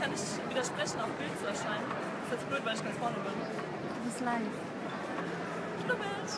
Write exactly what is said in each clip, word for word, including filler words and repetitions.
kann ich widersprechen, auf Bild zu erscheinen. Das ist jetzt blöd, weil ich ganz vorne bin. Du bist live. Knubbels.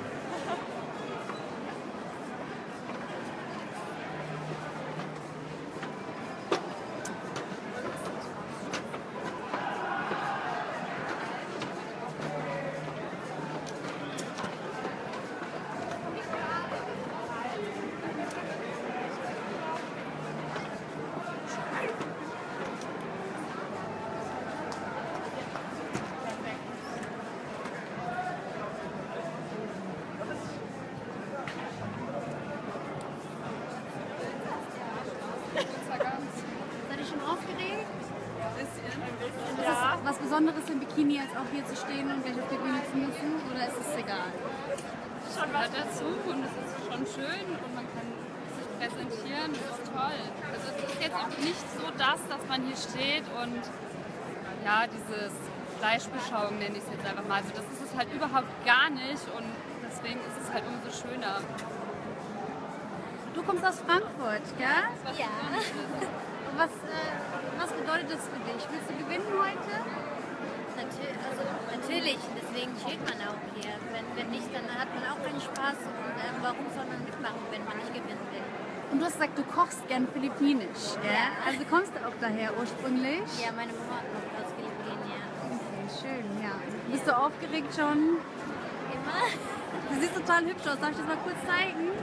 Was Besonderes im Bikini, als auch hier zu stehen und gleich auf der Bühne zu müssen, oder ist es egal? Schon was dazu und es ist schon schön und man kann sich präsentieren, das ist toll. Also es ist jetzt auch nicht so das, dass man hier steht und ja, dieses Fleischbeschauung nenne ich es jetzt einfach mal. Also das ist es halt überhaupt gar nicht und deswegen ist es halt umso schöner. Du kommst aus Frankfurt, gell? Was Ja. Was, äh, was bedeutet das für dich? Willst du gewinnen heute? Natürlich, also natürlich, deswegen steht man auch hier. Wenn, wenn nicht, dann hat man auch keinen Spaß. Und äh, warum soll man mitmachen, wenn man nicht gewinnen will? Und du hast gesagt, du kochst gern philippinisch, gell? Ja. Also kommst du auch daher ursprünglich? Ja, meine Mama kommt aus Philippinen, ja. Okay, schön, ja. Bist du aufgeregt schon? Immer? Du siehst total hübsch aus. Darf ich das mal kurz zeigen?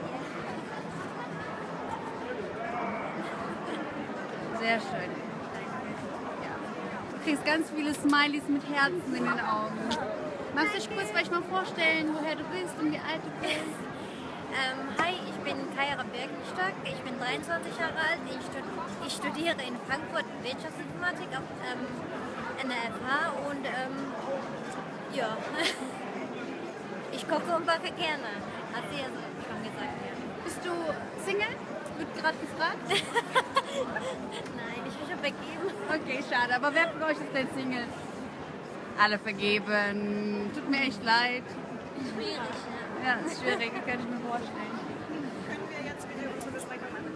Sehr schön. Ja. Du kriegst ganz viele Smileys mit Herzen in den Augen. Magst du dich kurz vielleicht mal vorstellen, woher du bist und wie alt du bist? Ähm, hi, ich bin Kaira Birkenstock, ich bin dreiundzwanzig Jahre alt, ich, stud ich studiere in Frankfurt Wirtschaftsinformatik auf ähm, N der F H und ähm, ja, ich koche und backe gerne, hat sie ja so schon gesagt. Ja. Bist du Single? Wird gerade gefragt. Nein, ich bin schon vergeben. Okay, schade. Aber wer von euch ist denn Single? Alle vergeben. Tut mir echt leid. Schwierig, ja. Ja, ist schwierig, kann ich mir vorstellen. Können wir jetzt wieder unsere Besprechung machen?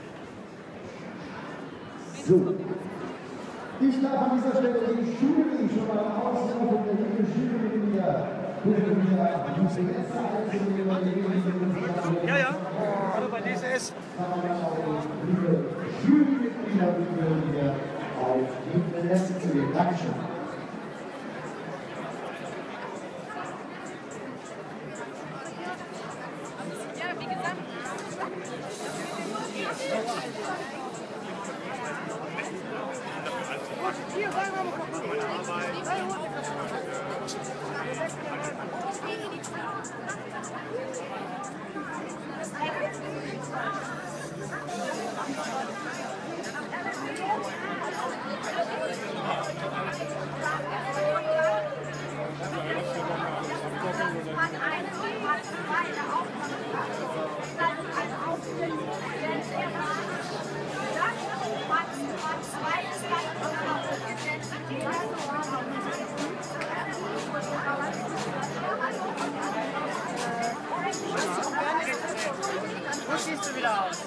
So. Ich darf an dieser Stelle die Jury schon mal ausrufen, der liebe Jury hier. Ja, ja. Hallo bei D S S. Jurymitglieder würden wir auf die Plätze zu den Dankeschön. Ja, wie gesagt. Hier, sagen wir mal kaputt. Wo schießt du wieder aus?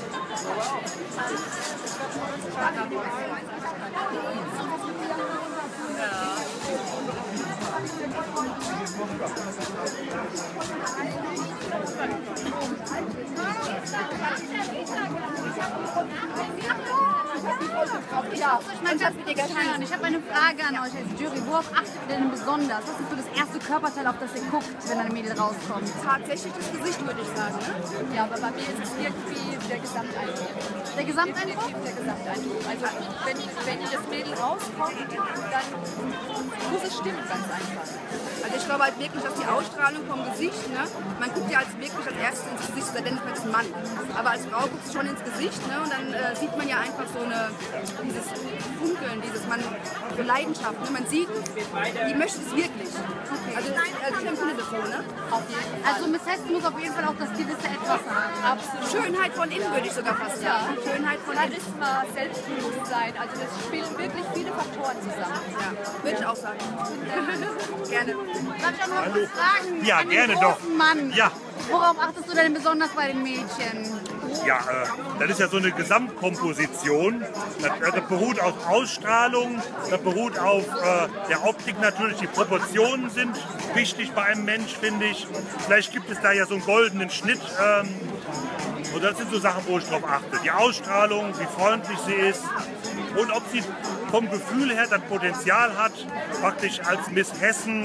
Ja, ich meine, ich habe eine Frage an euch als Jury. Worauf achtet ihr denn besonders? Was ist so das erste Körperteil, auf das ihr guckt, wenn ein Mädel rauskommt? Tatsächlich das Gesicht, würde ich sagen. Ne? Ja, aber bei mir ist es irgendwie der Gesamteindruck. Der Gesamteindruck? Definitiv der Gesamteindruck. Also wenn, wenn das Mädel rauskommt, dann muss es stimmen, ganz einfach. Also ich glaube halt wirklich, dass die Ausstrahlung vom Gesicht, ne? Man guckt ja als wirklich als erstes ins Gesicht, da denkt man, das ist ein Mann. Aber als Frau guckt sie schon ins Gesicht, ne? Und dann äh, sieht man ja einfach so eine, dieses Funkeln, dieses man, so Leidenschaft. Ne? Man sieht, die möchte es wirklich. Okay. Also, also ich empfinde das so, ne? Auf jeden Fall. Also Miss Hess muss auf jeden Fall auch das gewisse Etwas haben. Absolut. Schönheit von innen würde ich sogar fast sagen. Ja. Schönheit von innen. Charisma, Selbstbewusstsein, also das spielen wirklich viele Faktoren zusammen. Ja, würde ich auch sagen. Gerne. Darf ich auch noch was fragen? Ja, An den gerne großen doch. Mann. Ja. Worauf achtest du denn besonders bei den Mädchen? Ja, äh, das ist ja so eine Gesamtkomposition. Das, das beruht auf Ausstrahlung, das beruht auf äh, der Optik natürlich. Die Proportionen sind wichtig bei einem Mensch, finde ich. Vielleicht gibt es da ja so einen goldenen Schnitt. Ähm, und das sind so Sachen, wo ich drauf achte. Die Ausstrahlung, wie freundlich sie ist und ob sie vom Gefühl her das Potenzial hat, praktisch als Miss Hessen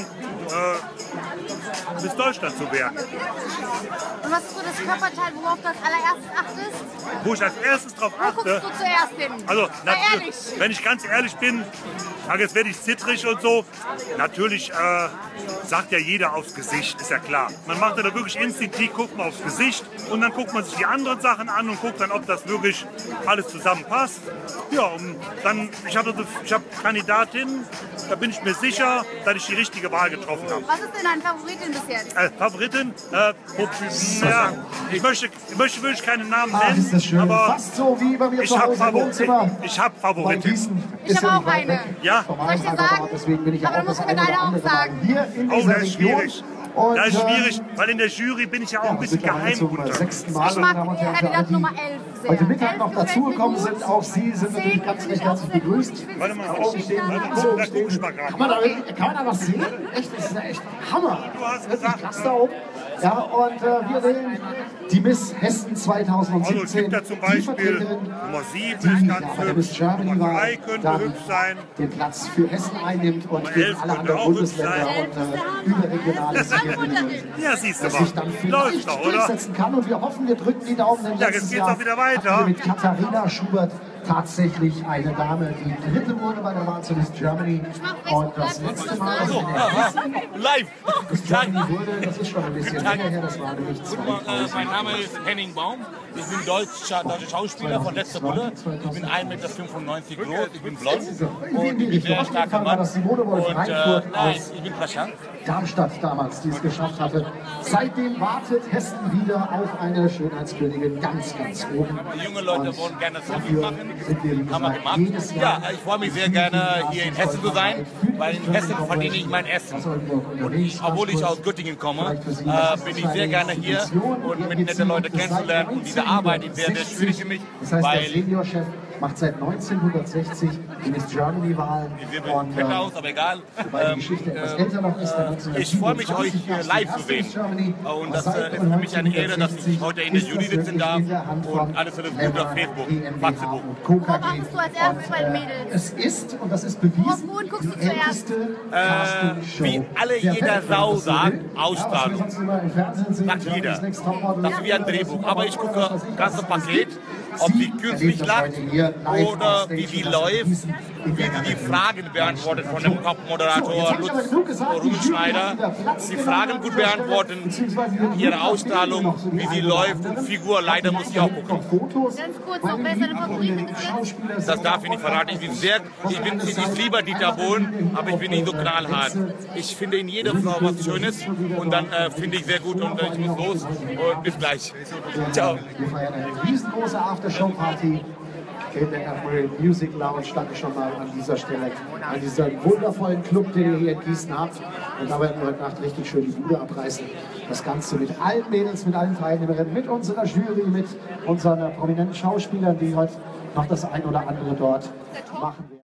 äh, Miss Deutschland zu werden. Und was ist so das Körperteil, worauf du als allererstes achtest? Wo ich als erstes drauf Wo guckst achte, du zuerst hin? also Sei natu- ehrlich. wenn ich ganz ehrlich bin, sag, jetzt werde ich zittrig und so. Natürlich äh, sagt ja jeder aufs Gesicht, ist ja klar. Man macht da wirklich instinktiv, guckt man aufs Gesicht und dann guckt man sich die anderen Sachen an und guckt dann, ob das wirklich alles zusammenpasst. Ja, und dann, ich habe ich hab Kandidatinnen, da bin ich mir sicher, dass ich die richtige Wahl getroffen habe. Was ist denn dein Favoritin bis jetzt? Äh, Favoritin, äh, wo, ja, ich möchte, ich möchte wirklich keinen Namen Ach, ist das nennen, schön. aber Fast so wie bei mir ich zu habe Hause im Wohnzimmer. Favoriten. Ich habe Weil Favoriten. Gießen Ich ist habe ja auch nicht weit eine. weg. Ja. Vom Soll ich dir Rheinland, sagen? deswegen bin ich ja Aber auch dann musst das du mir eine oder deine auch andere sagen. Mal hier in Oh, dieser das ist Region. schwierig. Und, Das ist äh, schwierig, weil in der Jury bin ich ja auch ein bisschen mittlerweile zum geheim unter. sechsten Mal, Ich meine mag Damen und Herren, für Kandidat alle, die Nummer elf sehr. heute Mittag elf noch gefällt mir dazugekommen gut. sind. Auch Sie sind natürlich zehn ganz finde recht ich auch herzlich sehr gut. begrüßt. Ich finde Warte es mal, eine warte, Geschichte, warte, aber- warte, da guck ich mal gerade. Kann man, da, kann man da was sehen? Echt, das ist ja echt Hammer. Du hast Wirklich gesagt, krass da oben. Ja, und äh, wir wählen die Miss Hessen zweitausendsiebzehn. Also es gibt da zum die Beispiel Vertreterin, Nummer sieben die ist ja, ganz bei der Miss hübsch, Germany Nummer war, drei könnte dann hübsch sein. den Platz für Hessen einnimmt und Nummer gegen elf alle könnte anderen auch hübsch Bundesländer sein. und äh, überregionale Sieger Ja, siehst du dass sich dann mal. vielleicht Läuft doch, oder? durchsetzen kann. Und wir hoffen, wir drücken die Daumen, denn Ja, jetzt letztes geht's Jahr auch wieder weiter. hatten wir mit Katharina Schubert tatsächlich eine Dame, die dritte wurde bei der Wahl zu Miss Germany. Und das letzte Mal, dass wir Live! Miss Germany wurde, das ist schon ein bisschen länger her, das war nämlich Guten Morgen, äh, mein Name ist Henning Baum. Ich bin deutscher, deutscher Schauspieler von Letzter Bulle. Ich bin ein Meter fünfundneunzig groß, ich bin blond und ich bin ein sehr starker Mann. Und äh, nein, ich bin Praschank. Darmstadt damals, die es geschafft hatte. Seitdem wartet Hessen wieder auf eine Schönheitskönigin ganz, ganz oben. Die jungen Leute wollen gerne Selfie machen. Sind wir, wie Haben wir gesagt, gemacht. jedes Jahr Ja, ich freue mich sehr gerne, hier in Hessen zu sein, weil in Hessen verdiene ich mein Essen. Und ich, obwohl ich aus Göttingen komme, äh, bin ich sehr gerne hier und mit netten Leuten kennenzulernen. Und diese Arbeit ist sehr, sehr schwierig für mich, Das heißt, der weil Seniorchef macht seit neunzehnhundertsechzig die Miss Germany-Wahl. ich sehe ein bisschen fett aus, aber egal. Weil die Ähm, Geschichte etwas äh, älter noch ist, der Ich freue mich, euch hier live zu sehen. Und das äh, ist für mich eine Ehre, dass ich heute in der Jury sitzen darf und alles für das Gute auf Facebook, Facebook. Worauf achtest du als erstes bei den Mädels? Es ist, und das ist bewiesen, Worauf guckst du die zuerst? älteste Äh, Castingshow wie alle der jeder Welt, Sau wenn man so sagt, will. Ausstrahlung. Ja, was wir sonst immer im Fernsehen sehen, Sagt Germany's jeder. Next Topmodel. Das ist wie ein Drehbuch. Aber ich gucke Was weiß ich, ganze was Paket, ist. ob Sie die künstlich erlebt das lacht heute hier live oder on stage wie die und das läuft, genießen in wie der die die Galerie. Fragen beantwortet von dem So, Top-Moderator jetzt habe ich aber Lutz genug gesagt, die Jury Rubenschneider. hat wieder Platz Die genommen Fragen an gut dieser Stelle, beantworten, beziehungsweise wir ihre haben Ausstrahlung, noch so die wie sie eine oder läuft und andere. Figur, leider muss ich auch gucken. Noch Fotos. Ganz kurz Meine noch, wer ist deine lieben Favoritin bis jetzt? Schauspieler Das sind darf ich nicht verraten. Ich bin sehr, ich bin, ich, ich liebe Dieter Bohlen, aber ich bin nicht so knallhart. Ich finde in jeder Frau was Schönes und dann äh, finde ich sehr gut und äh, ich muss los und bis gleich. Ciao. Wir feiern eine riesengroße Aftershow-Party. In der Admiral Music Lounge stand ich schon mal an dieser Stelle, an diesem wundervollen Club, den ihr hier in Gießen habt. Und da werden wir heute Nacht richtig schön die Bude abreißen. Das Ganze mit allen Mädels, mit allen Teilnehmerinnen, mit unserer Jury, mit unseren prominenten Schauspielern, die heute noch das ein oder andere dort machen werden.